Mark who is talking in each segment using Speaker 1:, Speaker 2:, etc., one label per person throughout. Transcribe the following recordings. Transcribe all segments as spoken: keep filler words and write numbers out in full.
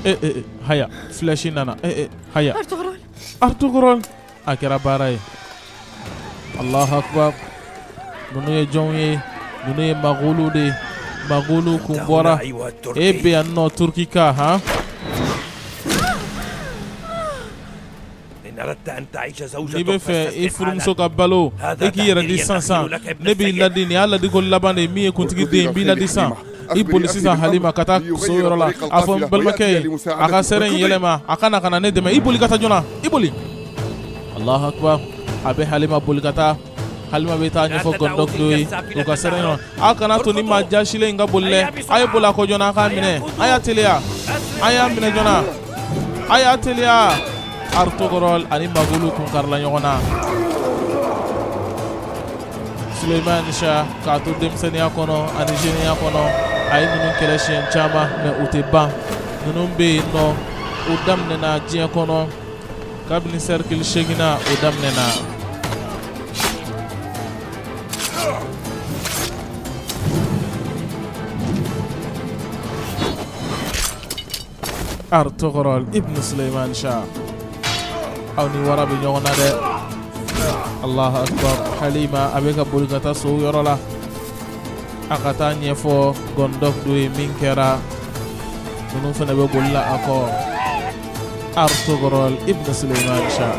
Speaker 1: eh eh haya flash nana eh eh haya
Speaker 2: Artughrul
Speaker 1: Artughrul akira baray Allah akbar nunu ye jonye nunu ye magulu de magulu kumbora ebe anno turkika ha ni bɛ fɛ i furumuso ka balo i k'i yɛrɛ di san san ne b'i ladi nin y'a ladi ko laban de min ye kuntigi den b'i ladi san i boli sisan Halima ka taa so yɔrɔ la a fɔ n balimakɛ ye a ka sɛrɛ in yɛlɛma a ka na ka na ne dɛmɛ i boli ka taa joona i boli Allahu akbar a bɛ Halima boli ka taa Halima bɛ taa ɲɛfɔ gɔndɔk dɔ ye u ka sɛrɛ in a kana to ni maa jasilen in ka boli dɛ a ye boli a kɔ joona a k'a minɛ a y'a teliya a y'a minɛ joona a y'a teliya Artughrul ani magulu kun karila ɲɔgɔn na Suleiman Shah k'a to denmisɛnniya kɔnɔ ani jeniya kɔnɔ a ye ninnu kɛlɛ siɲɛ caman mɛ u tɛ ban ninnu bɛ yen nɔ u daminɛna diɲɛ kɔnɔ kabini cercle seginna o daminɛna Artughrul ibn Suleiman Shah aw ni wara bɛ ɲɔgɔn na dɛ Allahu akbar Halima a bɛ ka boli ka taa so yɔrɔ la a ka taa ɲɛfɔ gɔndɔk dɔ ye min kɛra ninnu fana bɛ boli la a kɔ Artughrul ibn Suleiman Shah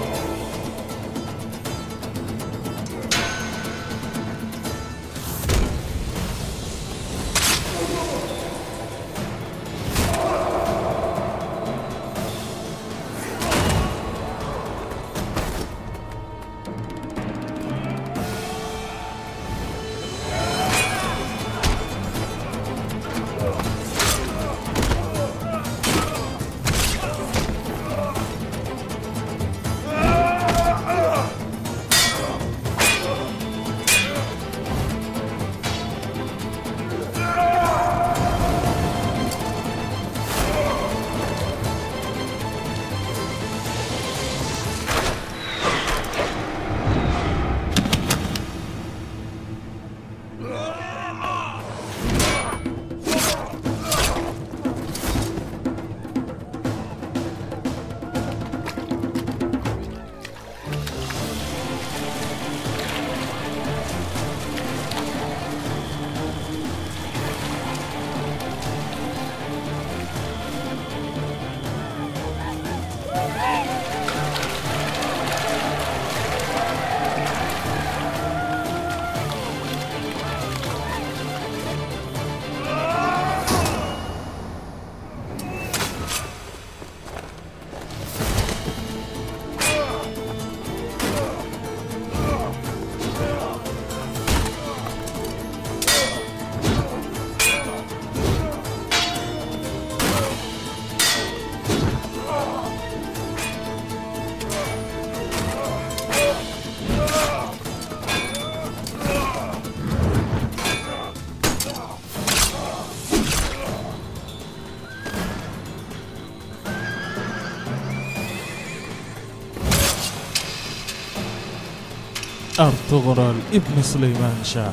Speaker 1: Artughrul ibn Suleiman Shah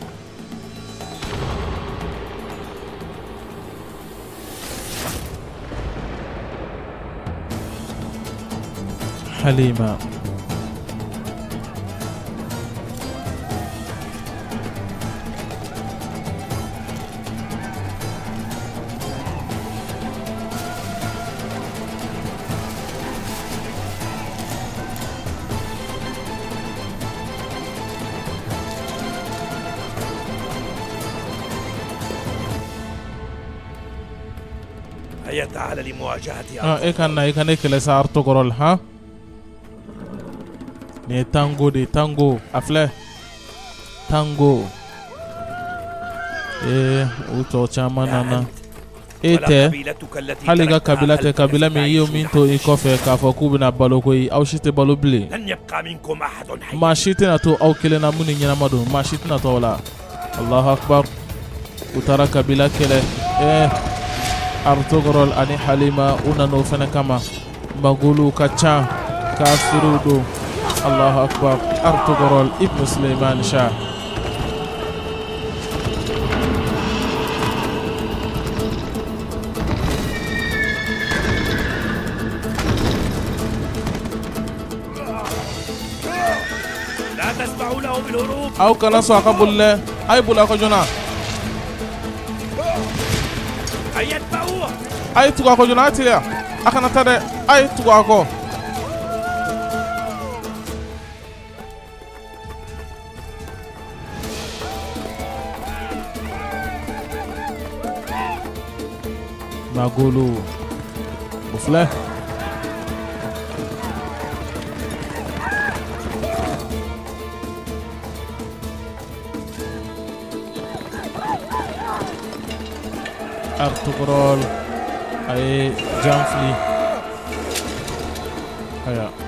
Speaker 1: Halima
Speaker 3: تعال لمواجهتي
Speaker 1: اه ايه كان ايه كان ايه لسه Artughrul ها ne tango de tango afle tango eh uto chama nana ete haliga kabila te kabila mi yo min to e kofe ka fo ku bina balo ko yi aw shite balo ble ma shite na to aw kele na muni nyana madu ma shite na to wala Allahu akbar utara kabila kele eh Artughrul ani Halima unano fana kama magulu kacha kafirudo Allahu akbar Artughrul ibn Suleiman Shah
Speaker 3: تسمحوا له بالهروب
Speaker 1: أو كنسوا قبل أي بولا كجنا
Speaker 3: أن يتبعوه
Speaker 1: أي تقع كجنا أتيا أكنا ترى أي تقع كو Magulu Bufle Artugrol ay Jamfli aya